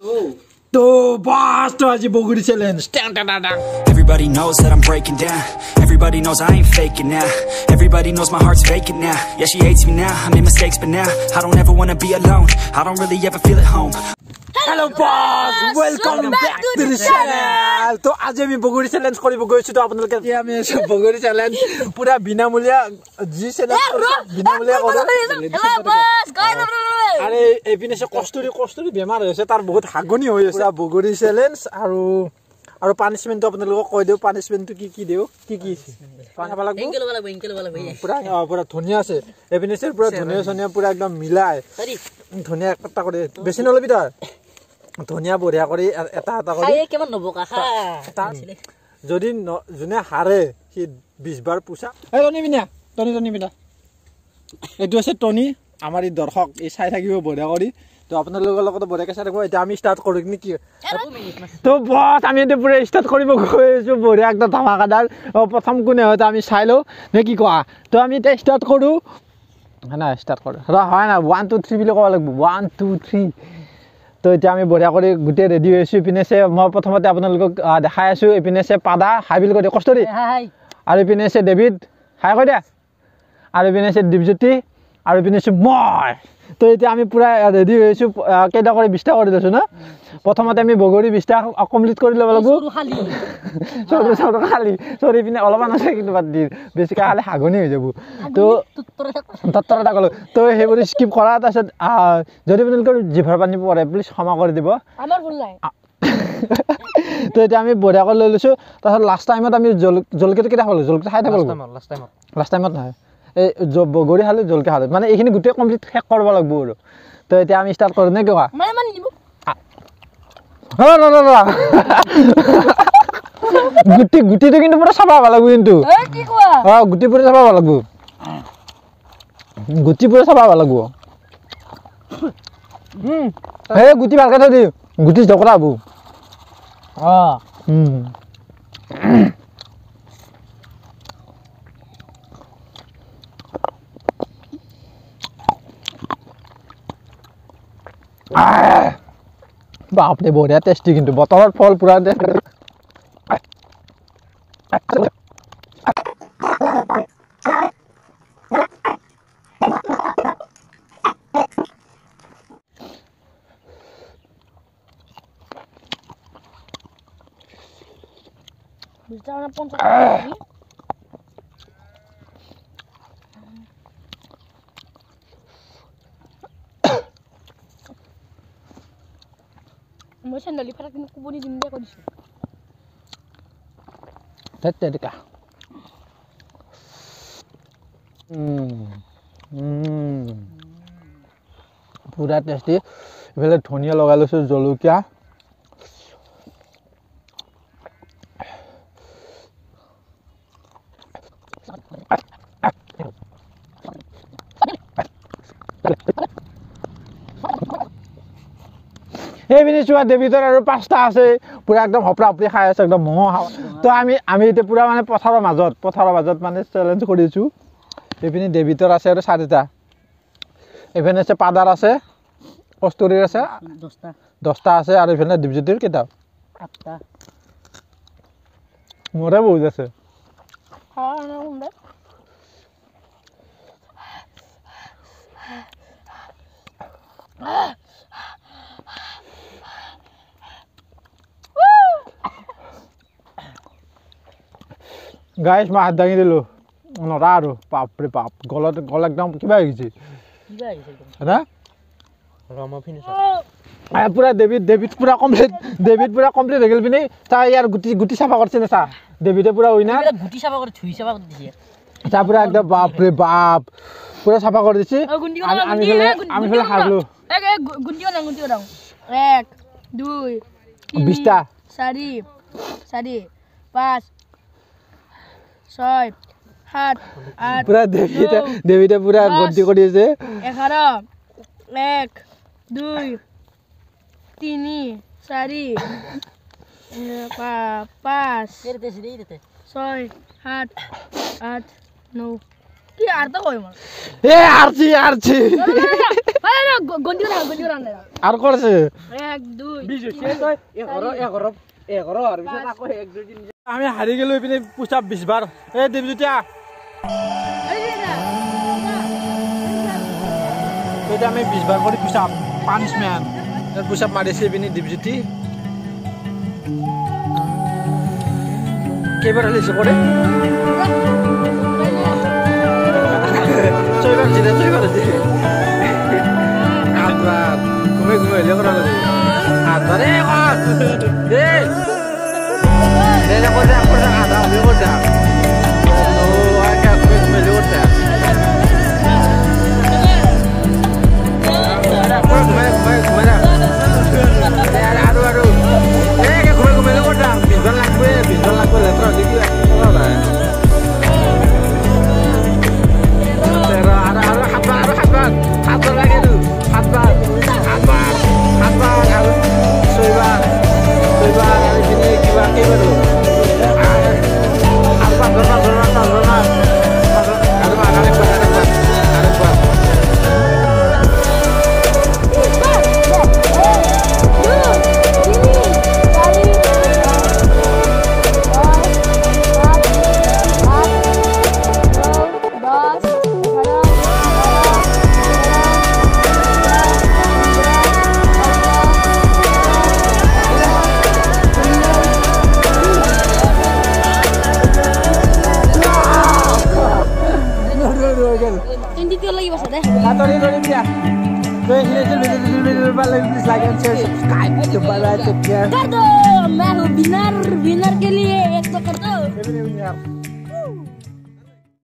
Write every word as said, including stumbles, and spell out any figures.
तो बस तो आज बोगरी challenge Everybody knows that I'm breaking down. Everybody knows I ain't faking now. Everybody knows my heart's vacant now. Yeah, she hates me now. I made mistakes, but now I don't ever wanna be alone. I don't really ever feel at home. Hello boss, welcome back to the channel. तो आज আমি বগৰী challenge কৰিব গৈছো তো আপোনালোকে এতিয়া আমি এসে বগৰী চ্যালেঞ্জ পুরা বিনামূলীয়া জি চ্যালেঞ্জ বিনামূলীয়া কৰো Hello boss, guys. আরে এপিনেছে কষ্টৰি কষ্টৰি বেমাৰ হৈছে তাৰ বহুত হাগনি হৈ আছে বগৰী চ্যালেঞ্জ আৰু আৰু পানিশমেন্ট আপোনালোকক কৈ দিও পানিশমেন্টটো কি কি দিও কি কি পানা লাগব এঙ্কেল वाला এঙ্কেল वाला ভাই পুরা পুরা ধুনিয়া আছে এপিনেছে পুরা ধুনিয়া ধুনিয়া পুরা একদম মিলাই সরি ধুনিয়া একটা করে বেশি নলবি তাৰ ধনিয়া বঢ়িয়া কৰি এটা এটা কৰি এই কেমন নব কাকা যদি জুনে হাৰে সি বিশ বাৰ পুছা এই টনি বিনা টনি টনি বিনা এটো আছে টনি আমাৰ এই দৰ্শক এই চাই থাকিব বঢ়িয়া কৰি তো আপোনালোকৰ লগত বঢ়িয়াকৈ চাই থাকিব এতিয়া আমি ষ্টাৰ্ট কৰো নেকি তো বস আমি এতিয়া পুৰা ষ্টাৰ্ট কৰিব গৈছো বঢ়িয়া একদম ধামাকাদাৰ প্ৰথম কোনে হয় আমি চাই লওঁ নে কি কোৱা তো আমি এতিয়া ষ্টাৰ্ট কৰো না ষ্টাৰ্ট কৰো হয় না ওৱান টু থ্ৰী বুলি ক'ব লাগিব ওৱান টু থ্ৰী তো এতিয়া আমি বঢ়িয়া কৰি গুটে ৰেডি হৈছো ইপিনেছে মই প্ৰথমতে আপোনালোকক দেখাই আছো ইপিনেছে পাদা হাই বিল কৰি কষ্টৰি হাই আৰু ইপিনেছে ডেভিড হাই কৈ দিয়া আৰু ইপিনেছে দীপজ্যোতি আৰু ইপিনেছে মই তো এতিয়া আমি পুৰা ৰেডি হৈছো কেইটা কৰি বিশটা কৰি দিছো না প্ৰথমতে আমি বগৰী বিশটা কমপ্লিট কৰি ল'ব লাগিব সৰু খালি সৰু সৰু খালি সৰি পিনে অলপমান আছে কিন্তু বাদ দি বেছিকৈ খালে হাগনি হৈ যাব তো তত্তৰটা ক'লো তো সেইবোৰ স্কিপ কৰা তাৰপিছত যদি আপোনালোকৰ জিভাৰ পানী পৰে প্লিজ ক্ষমা কৰি দিব আমাৰ ভুল নাই তো এতিয়া আমি বঢ়িয়া কৰি লৈ লৈছোঁ তাৰপিছত লাষ্ট টাইমত আমি জলকীয়াটো কেইটা খালোঁ জলকীয়া খাই থাকোঁ লাষ্ট টাইমত লাষ্ট টাইমত নহয় এই বগৰী খালোঁ জলকীয়া খালোঁ মানে এইখিনি গোটেই কমপ্লিট শেষ কৰিব লাগিব আৰু তো এতিয়া আমি ষ্টাৰ্ট কৰোঁ নে কি কোৱা গুটি গুটিটো কিন্তু পুৰা চাফা হ'ব লাগিব কিন্তু অঁ গুটি পুৰা চাফা হ'ব লাগিব গুটি পুৰা চাফা হ'ব লাগিব এই গুটি ভালকৈ থৈ দিওঁ গুটি জকৰা হ'ব অঁ বাপৰে বঢ়িয়া টেষ্টি কিন্তু বতৰৰ ফল পুৰা মই চেন্ডালি ফাটা কিন্তু কুবনি দিম দে কৰিছো তেতে দিকা উম উম পুৰা টেষ্টি ইফালে ধনিয়া লগাই লৈছোঁ জলকীয়া এই পিনে চোৱা দেৱীতৰ আৰু পাঁচটা আছে পুৰা একদম হপৰা হপৰি খাই আছে একদম মঙহ খাওঁ তো আমি আমি এতিয়া পুৰা মানে পথাৰৰ মাজত পথাৰৰ মাজত মানে চেলেঞ্জ কৰিছোঁ এইপিনে দেৱীতৰ আছে আৰু চাৰিটা এইপিনে আছে পাদাৰ আছে কষ্টুৰীৰ আছে দহটা দহটা আছে আৰু এইপিনে দীপজ্যোতিৰ কেইটা আঠটা মোৰে বহুত আছে গাইছ মই হাত দাঙি দিলোঁ নৰা আৰু বাপৰে বাপ গলত গল একদম কিবা হৈ গৈছে পুৰা ডেভিড ডেভিড পুৰা কমপ্লিট ডেভিড পুৰা কমপ্লিট হৈ গ'ল পিনে তাৰ ইয়াৰ গুটি গুটি চাফা কৰিছে নে চা ডেভিডে পুৰা উইনাৰ গুটি চাফা কৰি ধুই চাফা কৰি দিছে তাৰ পুৰা একদম বাপৰে বাপ পুৰা চাফা কৰি দিছে আমি ফেলে আমি ফেলে হাৰলো গুটি বনাওঁ গুটি বনাওঁ এক দুই বিশটা চাৰি চাৰি পাঁচ ছয় সাত আঠ পুৰা ডেভিডে ডেভিডে পুৰা গন্তি কৰি আছে এঘাৰ এক দুই তিনি চাৰি পাঁচ ছয় সাত আঠ ন তুই আর তো কই মার এ আরছি আরছি আরে না গন্ডি না গন্ডি না আর করছে এক দুই বিশ শেষ হয় এগারো এগারো এগারো আর পিছত আকৌ এক দুই তিন আমি হাৰি গেলো ইপিনে পুশ আপ বিশ বাৰ এ দেৱজ্যোতিয়া এতিয়া আমি বিশ বাৰ কৰি push up punishment push up মাৰিছে ইপিনে দেৱজ্যোতি কেইবাৰ হলিছে কৰে ছয়বাৰ দিলে ছয়বাৰ দিলে আঠবাৰ ঘুমে ঘুমে হলে কৰা লাগে আঠবাৰ এ কত দে দে দে করে করে আধা হলে করে ও আগে ঘুমে ঘুমে হলে করে ঘুমে ঘুমে ঘুমে না আরো আরো এ ঘুমে ঘুমে হলে করে বিশবার লাগবে বিশবার লাগবে লেত্র দেখি না হাতবার লাগে দু হাতবার হাতবার হাতবার আর ছয়বার ছয়বার আর এখানে কিবা কেইবার হাতবার ধরবার ধরবার ধরবার আরেকবার আরেকবার আরেকবার আরেকবার Tony, Tony, yeah. Wait, little, little, little, little, please like and share, subscribe to Pranab'S. कर दो मैं हूँ विनर विनर के लिए एक तो कर दो